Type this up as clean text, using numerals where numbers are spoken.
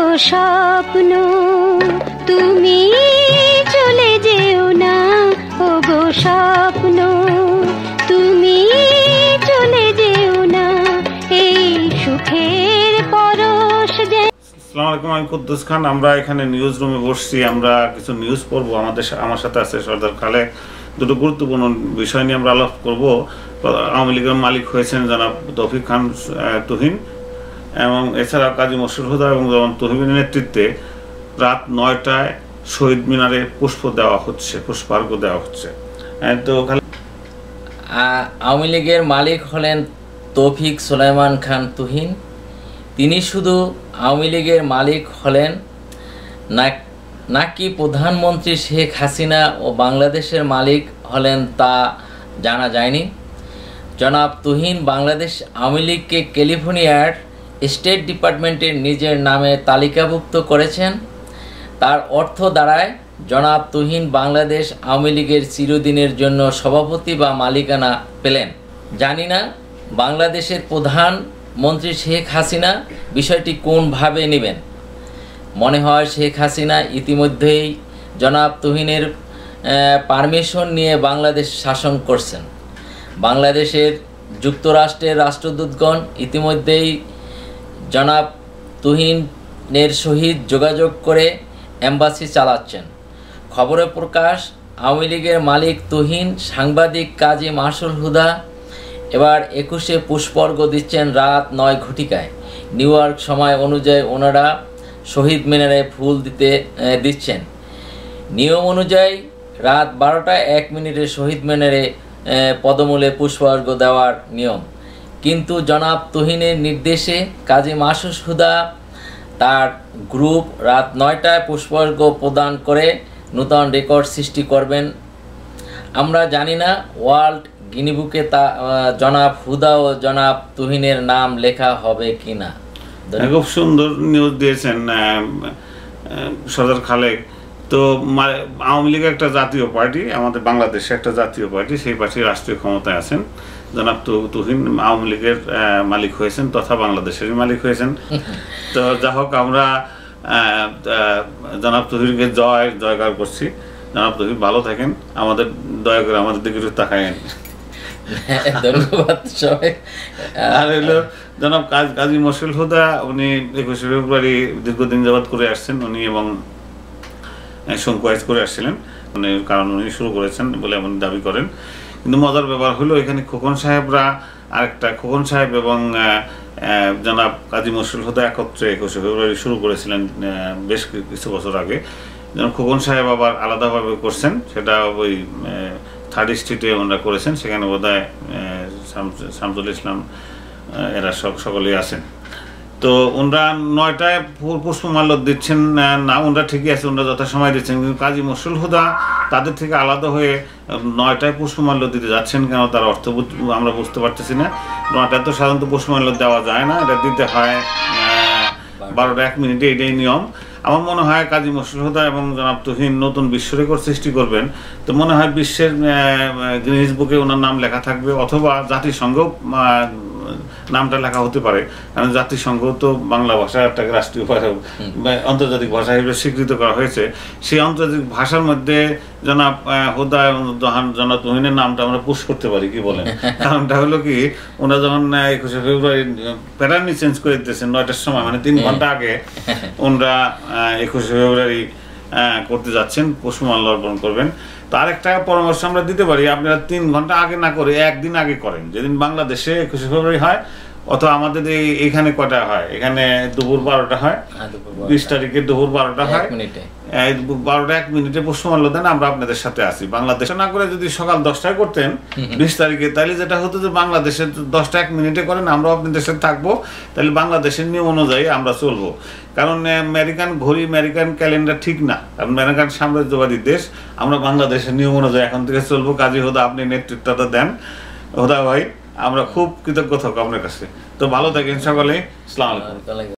স্বপ্ন তুমি চলে যেও না, ওগো স্বপ্ন তুমি চলে যেও না, এই সুখের পরশ যে। আসসালামু আলাইকুম, আমি কুদ্দুস খান। আমরা এখানে নিউজ রুমে বসছি, আমরা কিছু নিউজ পড়বো। আমার সাথে আছে সর্দার খালেক। দুটো গুরুত্বপূর্ণ বিষয় নিয়ে আমরা আলাপ করব। আওয়ামী লীগের মালিক হয়েছেন জনাব তৌফিক খান তুহিন, এবং এছাড়া কাজী মশরুল হুদা এবং তুহিনের নেতৃত্বে রাত 9টায় শহীদ মিনারে পুষ্পার্ঘ্য দেওয়া হচ্ছে। তো আওয়ামী লীগের মালিক হলেন তৌফিক সুলাইমান খান তুহিন। তিনি শুধু আওয়ামী লীগের মালিক হলেন নাকি প্রধানমন্ত্রী শেখ হাসিনা ও বাংলাদেশের মালিক হলেন তা জানা যায়নি। জনাব তুহিন বাংলাদেশ আওয়ামী লীগকে ক্যালিফোর্নিয়ার স্টেট ডিপার্টমেন্টের নিজের নামে তালিকাভুক্ত করেছেন। তার অর্থ দাঁড়ায় জনাব তুহিন বাংলাদেশ আওয়ামী লীগের চিরদিনের জন্য সভাপতি বা মালিকানা পেলেন। জানি না বাংলাদেশের প্রধানমন্ত্রী শেখ হাসিনা বিষয়টি কোনভাবে নেবেন। মনে হয় শেখ হাসিনা ইতিমধ্যেই জনাব তুহিনের পারমিশন নিয়ে বাংলাদেশ শাসন করছেন। বাংলাদেশের যুক্তরাষ্ট্রের রাষ্ট্রদূতগণ ইতিমধ্যেই জনাব তুহিনের সহিত যোগাযোগ করে এম্বাসি চালাচ্ছেন। খবরে প্রকাশ, আওয়ামী লীগের মালিক তুহিন সাংবাদিক কাজী মশরুল হুদা এবার 21শে পুষ্পার্ঘ্য দিচ্ছেন রাত 9 ঘটিকায়। নিউ ইয়র্ক সময় অনুযায়ী ওনারা শহীদ মিনারে ফুল দিচ্ছেন। নিয়ম অনুযায়ী রাত 12টায় 1 মিনিটে শহীদ মিনারে পদমূলে পুষ্পার্ঘ্য দেওয়ার নিয়ম, কিন্তু জনাব তুহিনের নির্দেশে কাজী মশরুল হুদা তার গ্রুপ রাত 9টায় পুষ্পার্ঘ্য প্রদান করে নূতন রেকর্ড সৃষ্টি করবেন। আমরা জানি না ওয়ার্ল্ড গিনিবুকে তা জনাব হুদা ও জনাব তুহিনের নাম লেখা হবে কিনা। খুব সুন্দর নিউজ দিয়েছেন সর্দার খালেক। তো আওয়ামী লীগ একটা জাতীয় পার্টি, আমাদের বাংলাদেশে একটা জাতীয় পার্টি, সেই পার্টির রাষ্ট্রীয় ক্ষমতায় আছেন জনাব তুহিন আওয়ামী লীগের মালিক হয়েছেন তথা বাংলাদেশেরই মালিক হয়েছেন। তো যা হোক, আমরা জনাব তুহিনকে জয়গার করছি। জনাব তুহিন ভালো থাকেন, আমাদের দয়া করে আমাদের দিকে একটু তাকায়েন। ধন্যবাদ সবাই। আর হলো জনাব কাজী মশরুল হুদা, উনি 21শে ফেব্রুয়ারি দীর্ঘদিন যাবৎ করে আসছেন উনি, এবং সংকোয়াইজ করে আসছিলেন, মানে কারণ উনি শুরু করেছেন বলে এমন দাবি করেন। কিন্তু মজার ব্যাপার হলো এখানে খোকন সাহেবরা, আরেকটা খোকন সাহেব এবং জনাব কাজী মশরুল হুদা একত্রে 21শে ফেব্রুয়ারি শুরু করেছিলেন বেশ কিছু বছর আগে। যেমন খোকন সাহেব আবার আলাদাভাবে করছেন, সেটা ওই 3rd স্ট্রিটে ওনারা করেছেন, সেখানে বোধহয় শামসুল ইসলাম এরা সকলেই আছেন। তো ওনারা 9টায় পুষ্পমাল্য দিচ্ছেন না, ওনারা ঠিকই আছে, ওনারা যথাসময় দিচ্ছেন, কিন্তু কাজী মশরুল হুদা তাদের থেকে আলাদা হয়ে 9টায় পুষ্পমাল্য দিতে যাচ্ছেন কেন, তার অর্থ আমরা বুঝতে পারতেছি না। 9টায় তো সাধারণত পুষ্পমাল্য দেওয়া যায় না, এটা দিতে হয় 12টা 1 মিনিটে, এটাই নিয়ম। আমার মনে হয় কাজী মশরুল হুদা এবং জনাব তুহিন নতুন বিশ্ব রেকর্ড সৃষ্টি করবেন। তো মনে হয় বিশ্বের গিনেস বুকে ওনার নাম লেখা থাকবে, অথবা জাতিসংঘ নামটা লেখা হতে পারে, কারণ জাতিসংঘ তো বাংলা ভাষা একটা রাষ্ট্রীয় ভাষা, আন্তর্জাতিক ভাষা হিসেবে স্বীকৃত করা হয়েছে। সেই আন্তর্জাতিক ভাষার মধ্যে জনাব হুদা এবং জনাব তুহিনের নামটা আমরা পুশ করতে পারি, কি বলেন? কারণটা হলো কি, ওনারা যখন 21শে ফেব্রুয়ারি প্যাটার্নই চেঞ্জ করে দিতেছেন 9টার সময়, মানে 3 ঘন্টা আগে ওনারা 21শে ফেব্রুয়ারি করতে যাচ্ছেন, পুষ্পমাল্য অর্পণ করবেন। তো আরেকটা পরামর্শ আমরা দিতে পারি, আপনারা 3 ঘন্টা আগে না করে 1 দিন আগে করেন। যেদিন বাংলাদেশে 21শে ফেব্রুয়ারি হয়, অথবা আমাদের এখানে কটা হয়, এখানে দুপুর 12টা হয়, 20 তারিখে দুপুর 12টা হয়, 12টা 1 মিনিটে পুষ্পমাল্য দেন, আমরা আপনাদের সাথে আছি। বাংলাদেশে না করে যদি সকাল 10টায় করতেন 20 তারিখে, তাহলে যেটা হতো যে বাংলাদেশে 10টা 1 মিনিটে করেন, আমরাও আপনাদের সাথে থাকবো, তাহলে বাংলাদেশের নিয়ম অনুযায়ী আমরা চলবো। কারণ আমেরিকান ঘড়ি, আমেরিকান ক্যালেন্ডার ঠিক না, কারণ আমেরিকান সাম্রাজ্যবাদী দেশ, আমরা বাংলাদেশের নিয়ম অনুযায়ী এখন থেকে চলবো। কাজী হুদা, আপনি নেতৃত্বটা দেন। হুদা ভাই, আমরা খুব কৃতজ্ঞ থাকবো আপনার কাছে। তো ভালো থাকেন সকলে। আসসালামু আলাইকুম।